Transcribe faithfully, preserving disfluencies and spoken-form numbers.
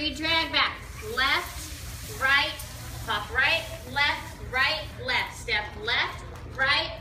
Three, drag back. Left, right, pop right, left, right, left. Step left, right,